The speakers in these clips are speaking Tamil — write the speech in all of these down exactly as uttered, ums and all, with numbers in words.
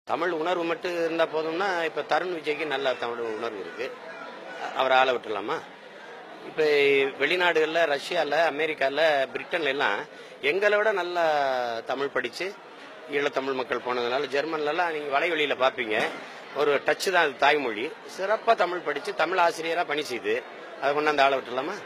தமிழ் உணர்வு மட்டும் இருந்தால் போதும்னா இப்போ தருண் விஜய்க்கு நல்ல தமிழ் உணர்வு இருக்குது. அவரை ஆள விட்டுலாமா? இப்போ வெளிநாடுகளில், ரஷ்யாவில், அமெரிக்காவில், பிரிட்டன்ல எல்லாம் எங்களை விட நல்லா தமிழ் படித்து ஈழத்தமிழ் மக்கள் போனதுனால, ஜெர்மன்லலாம் நீங்கள் வலைவெளியில் பார்ப்பீங்க, ஒரு டச்சு தான் அது தாய்மொழி. சிறப்பாக தமிழ் படித்து தமிழ் ஆசிரியராக பணி செய்து அதை கொண்டாந்து ஆள விட்டுலாமா?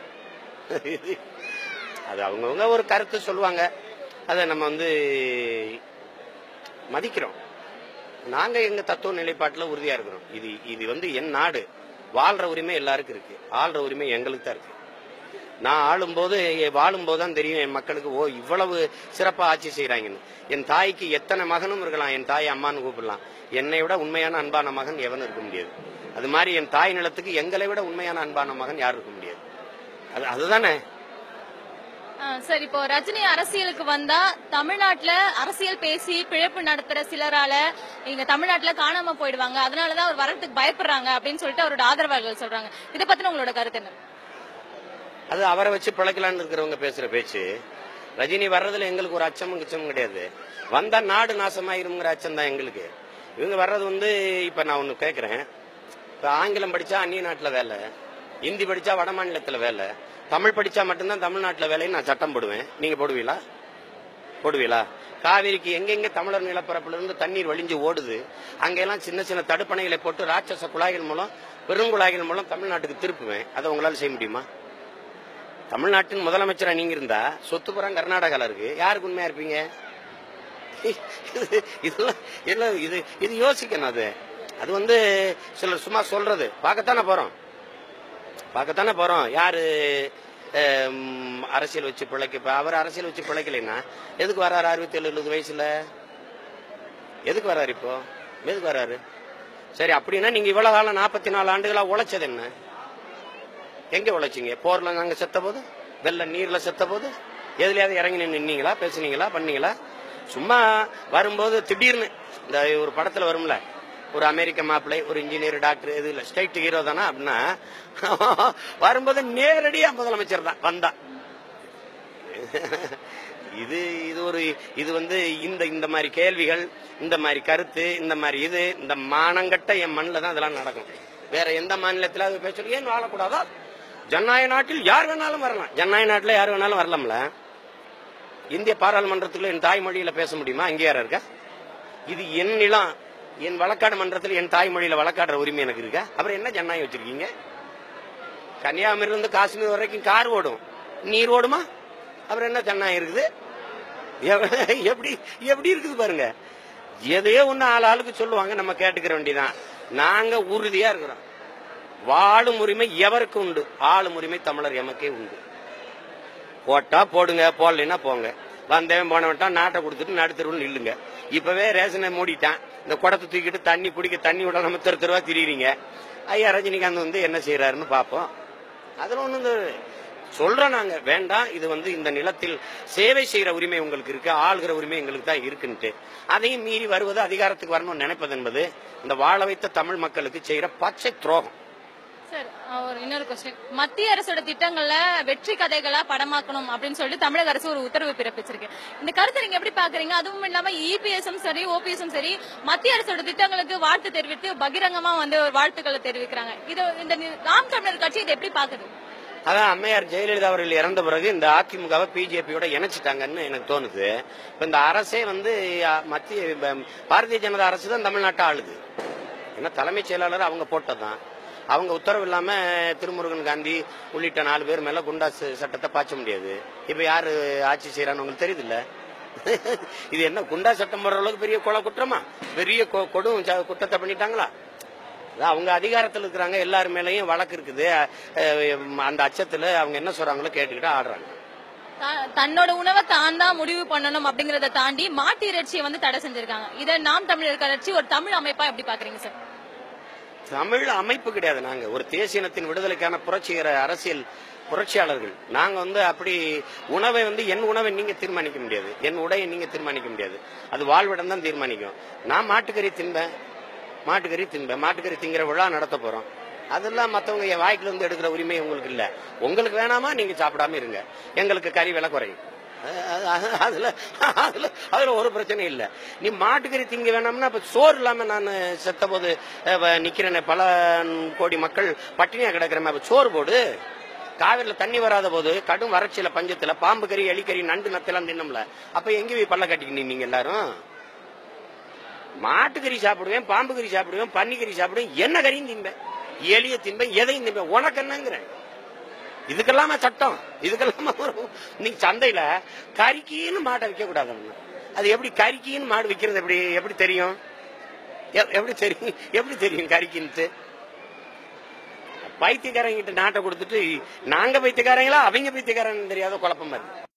அது அவங்கவுங்க ஒரு கருத்து சொல்லுவாங்க, அதை நம்ம வந்து மதிக்கிறோம். நாங்கள் எங்கள் தத்துவ நிலைப்பாட்டில் உறுதியாக இருக்கிறோம். இது இது வந்து என் நாடு, வாழ்கிற உரிமை எல்லாருக்கும் இருக்குது, ஆள்ற உரிமை எங்களுக்கு தான் இருக்குது. நான் ஆளும்போது வாழும்போது தான் தெரியும் என் மக்களுக்கு, ஓ இவ்வளவு சிறப்பாக ஆட்சி செய்கிறாங்கன்னு. என் தாய்க்கு எத்தனை மகனும் இருக்கலாம், என் தாய் அம்மான்னு கூப்பிடலாம். என்னை விட உண்மையான அன்பான மகன் எவனும் இருக்க முடியாது. அது மாதிரி என் தாய் நிலத்துக்கு எங்களை விட உண்மையான அன்பான மகன் யாரும் இருக்க முடியாது. அது அதுதானே சார். இப்போ ரஜினி அரசியலுக்கு வந்தா தமிழ்நாட்டுல அரசியல் பேசி பிழைப்பு நடத்துற சிலரால இங்க தமிழ்நாட்டுல காணாம போயிடுவாங்க, அதனாலதான் அவர் வரத்துக்கு பயப்படுறாங்க அப்படின்னு சொல்லிட்டு அவரோட ஆதரவாளர்கள் சொல்றாங்க. இதை பத்தின உங்களோட கருத்து என்ன? அது அவரை வச்சு பிழைக்கலான்னு இருக்கிறவங்க பேசுற பேச்சு. ரஜினி வர்றதுல எங்களுக்கு ஒரு அச்சமும் கிச்சமும் கிடையாது. வந்தா நாடு நாசமாயிருங்கிற அச்சம் தான் எங்களுக்கு. இவங்க வர்றது வந்து, இப்ப நான் ஒண்ணு கேட்கிறேன், இப்ப ஆங்கிலம் படிச்சா அந்நிய நாட்டுல வேலை, ஹிந்தி படிச்சா வட மாநிலத்துல வேலை, தமிழ் படிச்சா மட்டும்தான் தமிழ்நாட்டில் வேலைன்னு நான் சட்டம் போடுவேன். நீங்க போடுவீங்களா? போடுவீங்களா? காவிரிக்கு எங்கெங்க தமிழர் நிலப்பரப்புல இருந்து தண்ணீர் வழிஞ்சு ஓடுது, அங்கெல்லாம் சின்ன சின்ன தடுப்பணைகளை போட்டு ராட்சச குழாய்கள் மூலம், பெருங்குழாய்கள் மூலம் தமிழ்நாட்டுக்கு திருப்புவேன். அதை உங்களால செய்ய முடியுமா? தமிழ்நாட்டின் முதலமைச்சரா நீங்க இருந்தா சொத்து புறம் கர்நாடகால இருக்கு, யாருக்கு உண்மையா இருப்பீங்க? இதெல்லாம் இது இது யோசிக்கணும். அது அது வந்து சிலர் சும்மா சொல்றது. பார்க்கத்தானே போறோம் பார்க்கத்தானே போறோம் யாரு அரசியல் வச்சு பிழைக்க. அவர் அரசியல் வச்சு பிழைக்கலைன்னா எதுக்கு வர்றாரு? அறுபத்தி ஏழு எழுபது வயசுல எதுக்கு வர்றாரு? இப்போ எதுக்கு வர்றாரு? சரி, அப்படின்னா நீங்க இவ்வளவு காலம் நாற்பத்தி நாலு ஆண்டுகளா உழைச்சது என்ன? எங்க உழைச்சிங்க? போர்ல நாங்க செத்த போது, வெள்ள நீர்ல செத்த போது, எதுலயாவது இறங்கி நின்னீங்களா? பேசுனீங்களா? பண்ணீங்களா? சும்மா வரும்போது திடீர்னு இந்த ஒரு படத்துல வரும்ல, ஒரு அமெரிக்க மாப்பிள்ளை, ஒரு இன்ஜினியர், டாக்டர், எது இல்ல ஸ்டேட் ஹீரோ தானா அப்படின்னா, வரும்போது நேரடியா முதலமைச்சர் தான் வந்தா. இது இது ஒரு இது வந்து இந்த இந்த மாதிரி கேள்விகள், இந்த மாதிரி கருத்து, இந்த மாதிரி இது, இந்த மானங்கட்ட என் மண்ணில் தான் இதெல்லாம் நடக்கும். வேற எந்த மாநிலத்தில் அது பேசுறது? ஏன் வாழக்கூடாதா? ஜனநாயக நாட்டில் யார் வேணாலும் வரலாம். ஜனநாயக நாட்டில் யார் வேணாலும் வரலாம்ல. இந்திய பாராளுமன்றத்தில் என் தாய்மொழியில பேச முடியுமா? அங்கே யாரா இருக்கா? இது என் நிலம், என் வழக்காடு மன்றத்தில் என் தாய்மொழியில வழக்காடுற உரிமை எனக்கு இருக்கா? அப்புறம் என்ன ஜனநாயகம் வச்சிருக்கீங்க? கன்னியாகுமரியில இருந்து காஷ்மீர் வரைக்கும் கார் ஓடும், நீர் ஓடுமா? அப்புறம் என்ன ஜனநாயகம் இருக்குது? எப்படி எப்படி இருக்குது பாருங்க. எதையோ ஒண்ணு ஆள் ஆளுக்கு சொல்லுவாங்க, நம்ம கேட்டுக்கிற வேண்டியதான். நாங்க உறுதியா இருக்கிறோம். வாழும் உரிமை எவருக்கு உண்டு? ஆளும் உரிமை தமிழர் எமக்கே உண்டு. போட்டா போடுங்க, போடலைன்னா போங்க. வந்தவன் போனவன்ட்டான் நாட்டை கொடுத்துட்டு நடுத்தருன்னு நில்லுங்க. இப்பவே ரேஷனை மூடிட்டான், இந்த குடத்தை தூக்கிட்டு தண்ணி குடிக்க தண்ணி விட நம்ம தெரு தெருவா திரியுறீங்க. ஐயா ரஜினிகாந்த் வந்து என்ன செய்யறாருன்னு பார்ப்போம். அதுல ஒண்ணு சொல்றோம் நாங்க, வேண்டாம், இது வந்து இந்த நிலத்தில் சேவை செய்யற உரிமை உங்களுக்கு இருக்கு, ஆளுகிற உரிமை எங்களுக்கு தான் இருக்குன்ட்டு அதையும் மீறி வருவது, அதிகாரத்துக்கு வரணும்னு நினைப்பது என்பது இந்த வாழ வைத்த தமிழ் மக்களுக்கு செய்யற பச்சை துரோகம். சார், ஒரு இன்னொரு கொஸ்டின். மத்திய அரசோட திட்டங்கள்ல வெற்றி கதைகளா படமாக்கணும் அப்படின்னு சொல்லிட்டு தமிழக அரசு ஒரு உத்தரவு பிறப்பிச்சிருக்கு. இந்த கருத்தை நீங்க எப்படி பாக்குறீங்க? அதுவும் இல்லாம இபிஎஸும் சரி, ஓபிஎஸும் சரி, மத்திய அரசோட திட்டங்களுக்கு வாழ்த்து தெரிவித்து பகிரங்கமா வந்து வாழ்த்துக்களை தெரிவிக்கிறாங்க. இது இந்த நாம் தமிழர் கட்சி இதை எப்படி பாக்குது? அதான் அம்மையார் ஜெயலலிதா அவர்கள் இறந்த பிறகு இந்த அதிமுகவை பிஜேபியோட இணைச்சிட்டாங்கன்னு எனக்கு தோணுது. இப்ப இந்த அரசே வந்து மத்திய பாரதிய ஜனதா அரசு தான் தமிழ்நாட்டை ஆளுது. ஏன்னா தலைமைச் செயலாளர் அவங்க போட்டதான். அவங்க உத்தரவு இல்லாம திருமுருகன் காந்தி உள்ளிட்ட நாலு பேர் மேல குண்டாஸ் சட்டத்தை பாய்ச்ச முடியாது. இப்ப யாரு ஆட்சி செய்யறான்னு உங்களுக்கு தெரியுது இல்ல? இது என்ன குண்டா சட்டம் போடுற அளவுக்கு பெரிய கொலை குற்றமா? பெரிய கொடும் குற்றத்தை பண்ணிட்டாங்களா? அவங்க அதிகாரத்தில் இருக்கிறாங்க, எல்லாரு மேலையும் வழக்கு இருக்குது. அந்த அச்சத்துல அவங்க என்ன சொல்றாங்களோ கேட்டுக்கிட்டு ஆடுறாங்க. தன்னோட உணவை தான் தான் முடிவு பண்ணணும் அப்படிங்கறத தாண்டி மாட்டு இறைச்சியை வந்து தடை செஞ்சிருக்காங்க. இதை நாம் தமிழர் கட்சி ஒரு தமிழ் அமைப்பா எப்படி பாக்குறீங்க சார்? தமிழ் அமைப்பு கிடையாது. நாங்க ஒரு தேசிய இனத்தின் விடுதலைக்கான புரட்சிகர அரசியல் புரட்சியாளர்கள். நாங்க வந்து அப்படி உணவை வந்து என் உணவை நீங்க தீர்மானிக்க முடியாது, என் உடையை நீங்க தீர்மானிக்க முடியாது. அது வாழ்விடம் தான் தீர்மானிக்கும். நான் மாட்டுக்கறி தின்பேன், மாட்டுக்கறி தின்பேன், மாட்டுக்கறி திங்கிற விழா நடத்த போறோம். அதெல்லாம் மற்றவங்க என் வாய்க்குல இருந்து எடுக்கிற உரிமை உங்களுக்கு இல்ல. உங்களுக்கு வேணாமா? நீங்க சாப்பிடாம இருங்க, எங்களுக்கு கறி விலை குறையும். அதுல அதுல அதுல ஒரு பிரச்சனை இல்ல. நீ மாட்டுக்கறி திங்க வேணாம்னா அப்ப சோறு இல்லாம நான் செத்த போது நிக்கிறேன், பல கோடி மக்கள் பட்டினியா கிடக்குறேன், அப்ப சோறு போடு. காவிரில தண்ணி வராத போது கடும் வறட்சியில பஞ்சத்துல பாம்பு கறி எலிக்கறி நண்டு நத்தெல்லாம் தின்னம்ல, அப்ப எங்க போய் பல்ல கட்டிக்கிட்டு நீங்க எல்லாரும்? மாட்டுக்கறி சாப்பிடுவேன், பாம்பு கறி சாப்பிடுவேன், பன்னிக்கறி சாப்பிடுவேன், என்ன கறியும் தின்பேன், எலிய தின்பேன், எதையும் தின்பேன். உனக்கு என்னங்கிறேன்? இதுக்கெல்லாம சட்டம், இதுக்கெல்லாம நீங்க சந்தையில கறிக்கின்னு மாட்டை விற்க கூடாது. அது எப்படி கறிக்கின்னு மாடு விற்கிறது? எப்படி எப்படி தெரியும்? எப்படி தெரியும்? எப்படி தெரியும் கறிக்கின்ட்டு? பைத்தியக்காரங்கிட்ட நாட்டை கொடுத்துட்டு நாங்க பைத்தியக்காரங்களா அவங்க பைத்தியக்காரன்னு தெரியாத குழப்பம் வருது.